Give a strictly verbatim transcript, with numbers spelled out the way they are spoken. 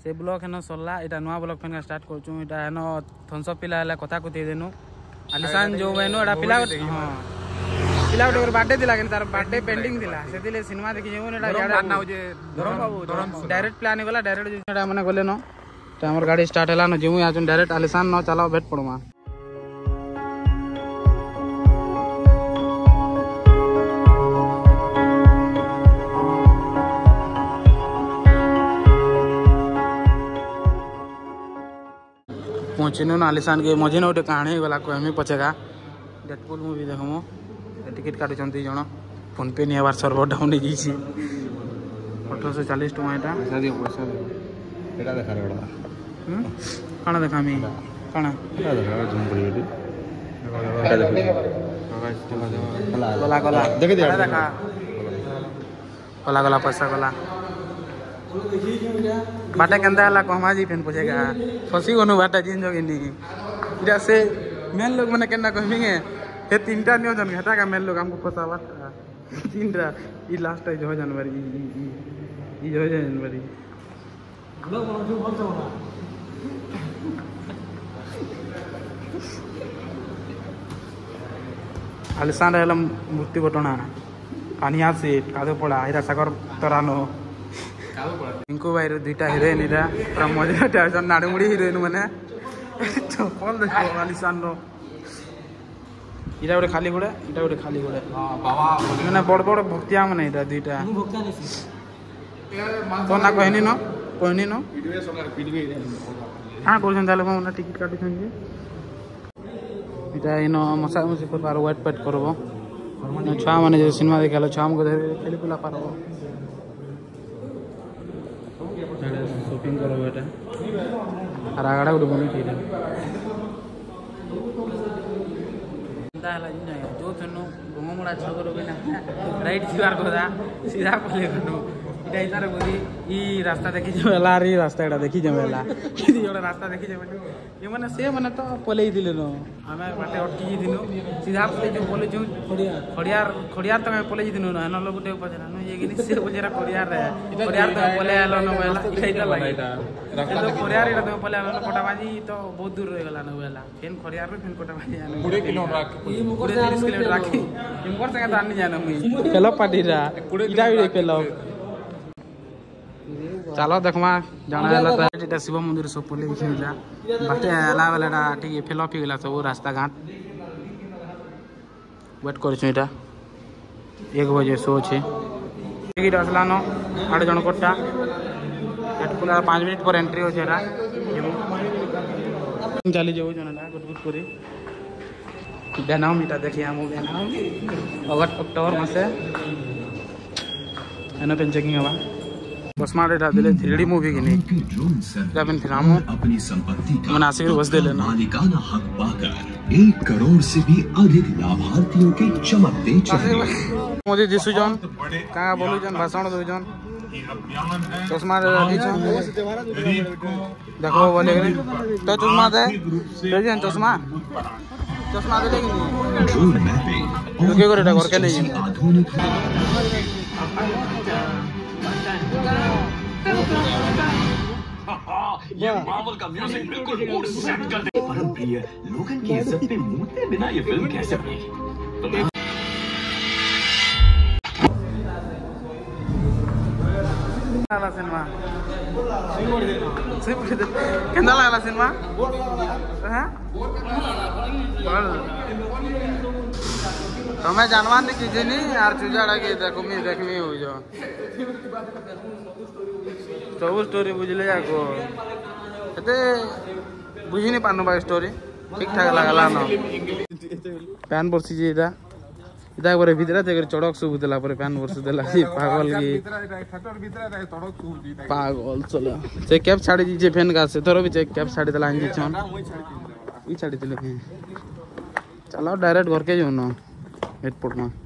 से ब्लॉक हेन सरला एटा नुआ ब्लॉक फेन स्टार्ट करछु एटा हेन थनसप पिला हला कथा को दे देनु आलिसान जो बहनो एटा पिला हां पिला गोटे बर्थडे दिला कि तार बर्थडे पेंडिंग दिला सेतिले सिनेमा देखि जेउ एटा याडा ना हो जे धरम बाबू डायरेक्ट प्लान गला डायरेक्ट एटा माने गले न त हमर गाड़ी स्टार्ट हला न जेउ आजन डायरेक्ट आलिसान न चलाओ भेट पड़मा पहुँचनु ना आलिसान के मझे न गोटे कहानी गला कहमी पछेगा डेडपुल मूवी देखमु टिकट काटि जन फोन पे नहीं हबार सर्वर डाउन हो जाइए अठारह सौ चालीस टका एटा पैसा दियो पैसा दियो एटा देखा रेडा हम काना देखामी काना एटा देखा जूम करी एटी एटा देखो गला गला देख दे देखा गला गला पैसा गला बाटा केंदा हला कहमा जी फेन पूछेगा फसी गनु बाटा जिन जोगिनी इरा से मेन लोग माने केना कहमिगे हे तीनटा नियो जन घटा का मेन लोग हमको फसावा तीनटा ई लास्ट है जो जनवरी ई ई जो जनवरी लोग बोलो जो बोल सो ना आलिसान रहला मूर्ति बटना कानिया से कादो पड़ा हिरा सागर तरानो इनको भाई दुईटा हिरोइन इरा पूरा मजा टेंशन नाडमुड़ी हिरोइन माने चपल देखो आलिसान रो इरा गोटे खाली गोटे इटा गोटे खाली गोटे हां बाबा माने बड़ बड़ भक्तिया माने इटा दुईटा मु भक्तिया नेसी तो ना कहनी न कहनी न वीडियो सरकार पीडबे हां करछन ताले माने टिकट काटि छन जे इटा इनो मसा मसी कर पार वेट पेट करबो छुआ माने जे सिनेमा देखालो छुआ हमको खेली पुला पारबो शॉपिंग करो बेटा और आगड़ा गुड बनी ठीक है चिंता हला जिन जो थनो गोममुड़ा छगरो बिना राइट जीवार कोदा सीधा पले कनो इटा इतार बोली ई रास्ता देखि जमेला रे रास्ता एटा देखि जमेला किदी जोड़ा रास्ता देखि जमे ये माने से माने तो पले दिले न हमें बाटे अटकी दिनु सीधा पले जो बोले जो खड़ियार खड़ियार खड़ियार तो मैं पले दिनु न न लोग गुटे पछरा न ये गिनी से बोलेरा खड़ियार रे खड़ियार तो पले आलो न वेला इटा लागिटा रास्ता तो खड़ियार इटा तो पले आलो न कोटाबाजी तो बहुत दूर रह गला न वेला फेन खड़ियार रे फेन कोटाबाजी आलो बीस किलोमीटर राख ई मुकुर तीस किलोमीटर राखी इमकर संगे तो आनी जानो मी पेलो पाटीरा इटा भी पेलो चलो देखमा जाना हला त एटा शिव मंदिर सब पले खिला बाटे हला वाला ठीक फेलो पी गेला सब रास्ता घाट वेट कर छु एटा एक बजे शो छे टिकट असला न आठ जन कोटा एटपुला पाँच मिनट पर एंट्री हो छेरा चली जाऊ जनला गुट गुट करे बेनाम इटा देखिया हम बेनाम अगस्त अक्टूबर मासे एना पेन चेकिंग हवा बसमार एटा दिले थ्री डी मूवी किनी जबन फिल्मो अपनी संपत्ति का मुनासिब बस दे लेना मालिकाना हक पाकर एक करोड़ से भी अधिक लाभार्थियों के चमकते चेहरे मोदी जी सुजन का बोलु जन भाषण दो जन चश्मा दी छ देखो बोले तो चश्मा दे दे जन चश्मा चश्मा दे लेकिन रुके करे घर के नहीं ये मार्वल का म्यूजिक बिल्कुल मूड सेट कर दे। परम प्रिय लोगन की इज्जत पे मूते बिना ये फिल्म कैसे बनेगी? तो सिनेमा केंदा लागला सिनेमा हां तुम्हें जानवान नहीं कीजिए नहीं यार चुजाड़ा के देखो मैं देखमी हो जो सब स्टोरी बुझले जाको एते बुझी नहीं पानो बा स्टोरी ठीक ठाक लागला न पैन बरसी जे इदा इदा करे भीतर ते चड़क सब देला पर पैन बरसी देला पागल की पागल चला से कैप छाड़ी जे फैन का से थोरो भी चेक कैप छाड़ी देला अंजी छन ई छाड़ी देले चलो डायरेक्ट घर के जो न एयरपोर्ट में